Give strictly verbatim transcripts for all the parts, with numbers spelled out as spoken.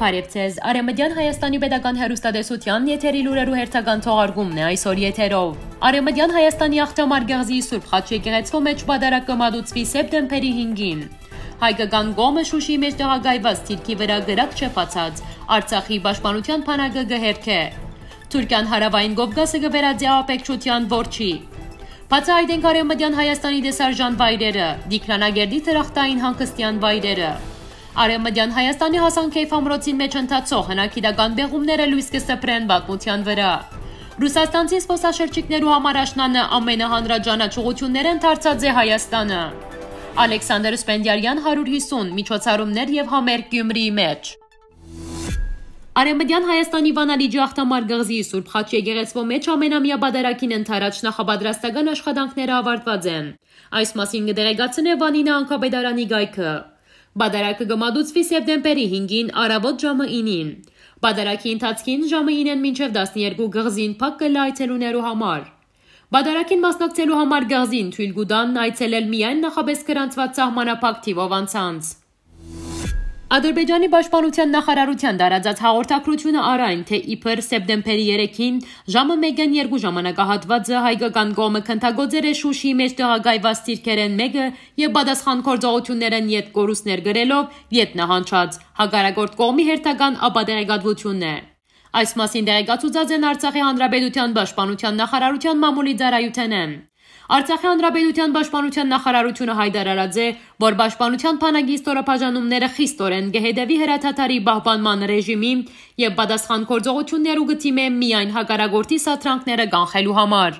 Բարև ձեզ, Արևմտյան Հայաստանի պետական հեռուստատեսության եթերի լուրերու հերթական թողարկումն է այսօր եթերով։ Արևմտյան Հայաստանի Աղթամար գեղձի Սուրբ Խաչ եկեղեցու մեջ պատարագը մատուցվի սեպտեմբերի հինգին։ Հայկական գոմը Շուշիի մեջ տեղակայված թիրքի վրա գրակ չփացած, Արցախի պաշտպանության բանակը գհերք է։ Թուրքիան հարավային Կովկասը կվերածի ահաբեկչության որջի։ Բացի այդ են Արևմտյան Հայաստանի դեսարժան վայրերը, Դիքրանագերդի դրախտային հանգստյան վայրերը։ Արևմտյան Հայաստանի Հասան Քեյֆ ամրոցին մեջ ընթացող հնագիտական բեղումները լույս կսպրեն պատմության վրա։ Ռուսաստանցի զբոսաշրջիկներու համար աշնանը ամենահանրաճանաչ ուղղություններ են դարձած է Հայաստանը։ Ալեքսանդր Սպենդիարյան հարյուր հիսուն միջոցառումներ եւ համերգ Գյումրիի մեջ։ Արևմտյան Հայաստանի Վանալիջի Աղթամար գեղձի Սուրբ Խաչ եկեղեցու մեջ ամենամյա պատարագին ընթരാճ նախապատրաստական աշխատանքները ավարտված են։ Այս մասին կդեղեկացնե Վանինա Անկապետարանի գայքը։ Պատարագը կմատուցվի սեպտեմբերի հինգին առավոտ ժամը ինին։ Պատարագի ընթացքին ժամը ինեն մինչև տասներկու գեղձին փակ կլա այցելուներու համար։ Պատարագին մասնակցելու համար գեղձին թույլ կտան այցելել միայն նախապես գրանցված սահմանափակ թիվով անձանց։ Ադրբեջանի պաշտպանության նախարարության տարածած հաղորդակցությունը արայն, թե իբր սեպտեմբերի երեքին ժամը մեկն երկու ժամանակահատվածը հայկական կողմը քննագործեր է Շուշիի մեջ տեղակայված թիրքերեն մեկը եւ պատասխան գործողություններն յետ կորուստներ գրելով յետ նահանջած հակառակորդ կողմի հերթական ապատեղեկատվությունն է։ Այս մասին տեղեկացուցած են Արցախի հանրապետության պաշտպանության նախարարության մամուլի ծառայությունն։ Արցախի հանրապետության պաշտպանության նախարարությունը հայտարարած է, որ պաշտպանության բանակի ստորաբաժանումները խիստորեն կհետևի հրաթաթարի պահպանման ռեժիմի եւ պատասխան գործողություններու գտիմե միայն հակառակորդի սատրանքները կանխելու համար։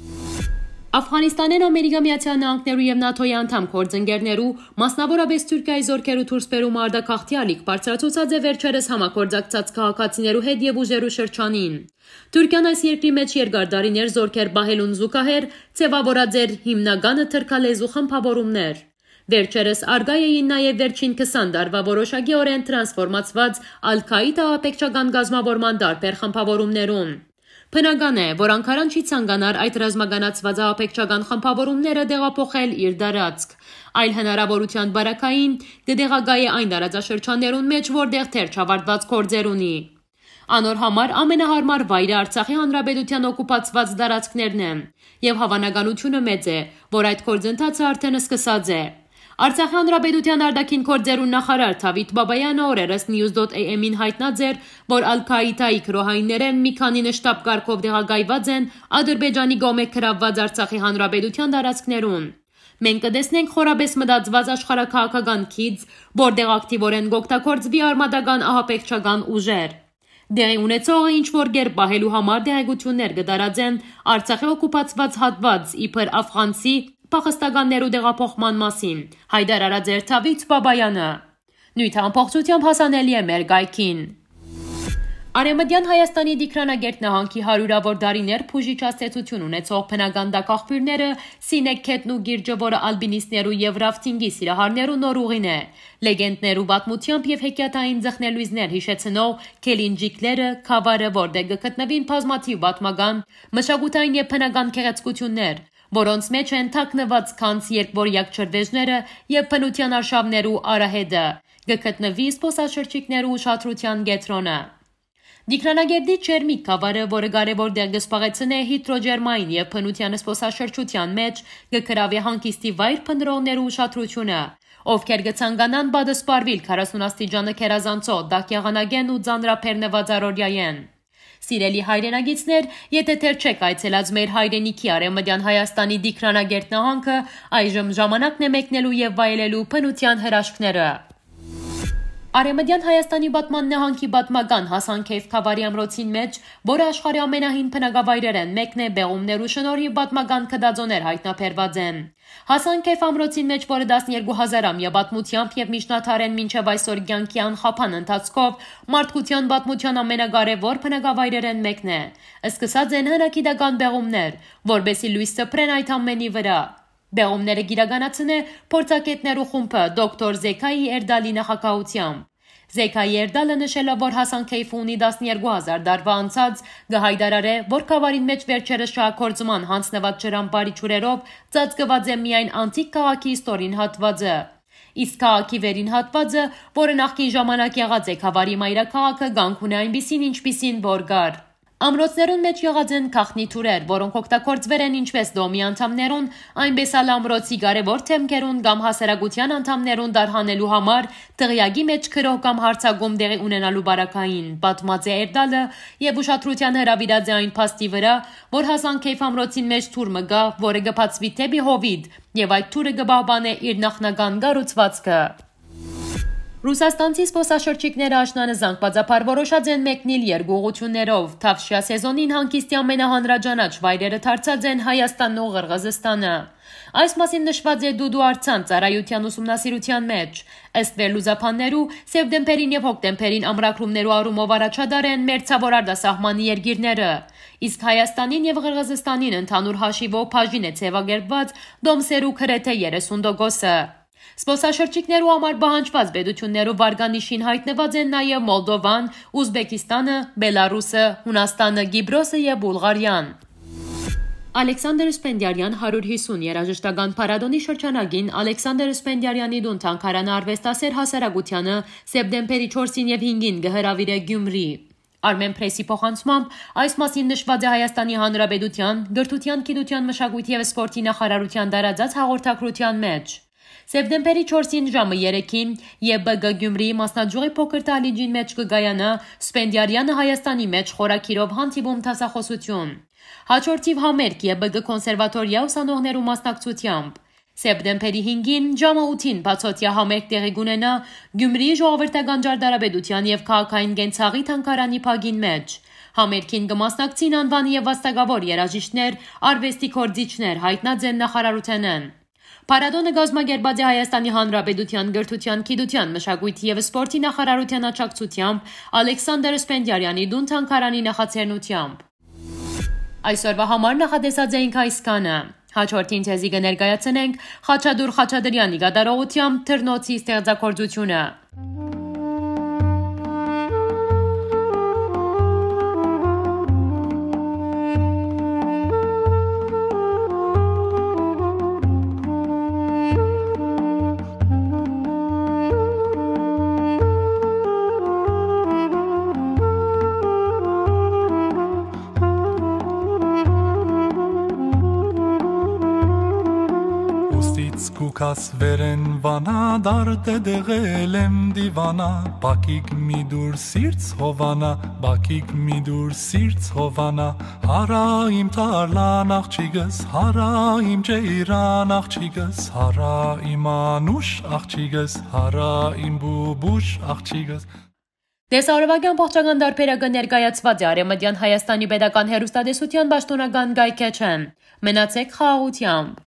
Աֆղանիստանեն Ամերիկա Միացյալ Նահանգներու եւ ՆԱԹՕ-ի անդամ գործընկերներու, մասնավորապես Թուրքիայի զորքերու դուրս բերումը արտաքաղթյալիք բարձրացուցած է վերջերս համագործակցած քաղաքացիներու հետ եւ ուժերու շրջանին։ Թուրքիան այս երկրի մեջ երկար տարիներ զորքեր բահելուն զուգահեռ ձևավորած էր հիմնականը թրքալեզու խմբավորումներ։ Վերջերս արգայ էին նաև վերջին քսան տարվա որոշակիորեն տրանսֆորմացված Ալ-Քաիդա ահաբեկչական գազམ-ավորման տարբեր խմբավորումներուն։ Բնական է, որ Անկարան չի ցանկանար այդ ռազմականացված ահաբեկչական խմբավորումները տեղափոխել իր դարածք, այլ հնարավորության բարակային կդեղագայ է այն տարածաշրջաններուն մեջ, որտեղ թեր չավարտված գործեր ունի։ Անոր համար ամենահարմար վայրը Արցախի հանրապետության օկուպացված տարածքներն են, եւ հավանականությունը մեծ է, որ այդ գործընթացը արդեն սկսած է։ Արցախի հանրապետության արտաքին գործերու նախարար Թավիթ Բաբայանը օրերս News.am-ին հայտնած էր, որ Ալ-Քաիդայի քրոհայիններեն մի քանի նշտապ կարգով տեղակայված են Ադրբեջանի կողմէ գրավված Արցախի հանրապետության տարածքներուն։ Մենք կտեսնենք խորաբես մտածված աշխարհաքաղաքական քիծ, որտեղ ակտիվորեն կօգտագործվի արմատական ահաբեկչական ուժեր։ Դեղի ունեցողը ինչ որ գեր պահելու համար դեղեցություններ կդարածեն Արցախի օկուպացված հատված իբր աֆղանցի փախստականներու տեղափոխման մասին, հայտարարած էր Թավիթ Բաբայանը։ Նույն ամբողջությամբ հասանելի է մեր գայքին։ Արևմտյան Հայաստանի Դիքրանագերդ նահանգի հարյուրավոր դարիներ փուժիչ աստեցություն ունեցող բնական տակաղբյուրները Սինեքքետն ու Գիրջը, որը ալբինիստներու եւ ռաֆտինգի սիրահարներու նոր ուղին է։ Լեգենդներու պատմությամբ եւ հեքիաթային ձխնելույզներ հիշեցնող Քելինջիկլերը, Քավարը, որտեղ գտնվին բազմաթիվ պատմական, մշակութային եւ բնական գեղեցկություններ, որոնց մեջ են թաքնված քանց երկվորյակ ջրվեժները եւ բնության արշավներու արահետը, գտնվի զբոսաշրջիկներու ուշադրության կենտրոնը։ Դիքրանագերդի Չերմիկ Քավարը, որը կարևոր դեր կսպաղեցնե հիդրոջերմային եւ բնության զբոսաշրջության մեջ, կգրավի հանգիստի վայր փնտրողներու ուշադրությունը, ովքեր կցանկանան բադսպարվիլ քառասուն աստիճանը քերազանցող դակեղանագեն ու ծանրափեռնված առօրյայեն։ Սիրելի հայրենագիցներ, եթե դեռ չեք այցելած մեր հայրենիքի Արևմտյան Հայաստանի Դիքրանագերդ նահանգը, այժմ ժամանակն է մեկնելու եւ վայելելու բնության հրաշքները։ Արևմտյան Հայաստանի Պատման նահանգի պատմական Հասան Քեյֆ Քավարի ամրոցին մեջ, որը աշխարհի ամենահին բնակավայրերեն մեկն է, բեղումներու շնորհիվ պատմական քդածոներ հայտնաբերված են։ Հասան Քեյֆ ամրոցին մեջ, որը տասներկու հազար ամյա պատմությամբ եւ միջնադարեն մինչեւ այսօր կյանքի անխափան ընթացքով մարդկության պատմության ամենակարևոր բնակավայրերեն մեկն է։ Սկսած են հնագիտական բեղումներ, որբեսի լույս սփռեն այդ ամենի վրա։ Բեղումները գիրականացնե փորձագետներու խումբը դոկտոր Զեքայի Էրդալի նախագահությամբ։ Զեքայի Էրդալը նշել է, որ Հասան Քեյֆը ունի տասներկու հազար տարվա անցած, կհայտարարե, որ Քավարին մեջ վերջերս շահագործման հանձնված ջրամբարի ջուրերով ծածկված է միայն անտիկ քաղաքի իստորին հատվածը։ Իսկ քաղաքի վերին հատվածը, որը նախկին ժամանակ եղած է Քավարի մայրաքաղաքը, գանք ունի այնպիսին, ինչպիսին որ գար։ Ամրոցներուն մեջ եղած են քաղնի թուրեր, որոնք օգտագործվել են ինչպես դոմի անդամներուն, այնպես էլ ամրոցի կարևոր թեմքերուն կամ հասարակության անդամներուն դարհանելու համար տղյակի մեջ քրող կամ հարցակում դեղի ունենալու բարակային, պատմած է Էրդալը եւ ուշադրության հրավիրած է այն փաստի վրա, որ Հասան Քեյֆ ամրոցին մեջ թուր մը գա, որը գբացվի թեպի Հովիդ եւ այդ թուրը գբահբանե իր նախնական գառուցվածքը։ Ռուսաստանցի զբոսաշրջիկները աշնանը զանգվածափար որոշած են մեկնել երկու ուղղություններով։ Թավշյա սեզոնին հանգիստի ամենահանրաճանաչ վայրերը դարձած են Հայաստանն ու Ղրղըզստանը։ Այս մասին նշված է Դուդու Արցան ծառայության ուսումնասիրության մեջ։ Ըստ վերլուծաբաններու, սեպտեմբերին եւ հոկտեմբերին ամրագրումներու առումով առաջադար են մերձավոր արտասահմանի երկիրները։ Իսկ Հայաստանին եւ Ղրղըզստանին ընդհանուր հաշիվով բաժին է ցեվագերբված դոմսերու գրեթե երեսուն տոկոսը։ Զբոսաշրջիկներու համար պահանջված պետություններու վարկանիշին հայտնված են նաև Մոլդովան, Ուզբեկիստանը, Բելարուսը, Հունաստանը, Կիպրոսը եւ Բուլղարիան։ Ալեքսանդր Սպենդիարյան հարյուր հիսուն երաժշտական փառատոնի շրջանագին Ալեքսանդր Սպենդիարյանի դուն թանգարանը արվեստասեր հասարակությանը սեպտեմբերի չորսին եւ հինգին գհրավիրե Գյումրի։ Armen Press-ի փոխանցմամբ այս մասին նշված է Հայաստանի Հանրապետության Գրթության, Գիտության, Մշակույթի եւ Սպորտի նախարարության դարաձած հաղորդակցության մեջ։ Սեպտեմբերի չորսին ժամը երեքին եւ Բ Գ Գյումրիի մասնաճյուղի փոքր դահլիճին մեջ կգայանա Սպենդիարյանը Հայաստանի մեջ խորակիրով հանդիպում դասախոսություն։ Հաջորդիվ համերգ եւ Բ Գ կոնսերվատորիա ուսանողներու մասնակցությամբ։ Սեպտեմբերի հինգին ժամը ութին բացօթյա համերգ տեղի կունենա Գյումրիի ժողովրդական ջարդարաբեդության եւ քաղաքային կենցաղի թանգարանի փագին մեջ։ Համերգին կմասնակցին անվանի եւ վաստակավոր երաժիշտներ, արվեստի գործիչներ, հայտնած են նախարարութենեն։ Փառատոնը գազմագերբած է Հայաստանի Հանրապետության Գրթության, Գիտության, Մշակույթի եւ Սպորտի նախարարության աջակցությամբ Ալեքսանդր Սպենդիարյանի դուն թանգարանի նախաձեռնությամբ։ Այսօրվա համար նախատեսած էինք այսքանը։ Հաջորդին թեզի կներկայացնենք Խաչատուր Խաչատրյանի կատարողությամբ Թռնոցի ստեղծագործությունը։ Կուքաս վերեն վանա դարդե դեղել եմ դիվանա բակիկ մի դուր սիրց հովանա բակիկ մի դուր սիրց հովանա հարա իմ տարլան աղջիկս հարա իմ ջեյրան աղջիկս հարա իմ անուշ աղջիկս հարա իմ բուբուշ աղջիկս Տեսարովական փոխչական դարբերակը ներկայացված է Արևմտյան Հայաստանի Պետական Հեռուստատեսության պաշտոնական գայքեչեն։ Մնացեք խաղաղությամբ։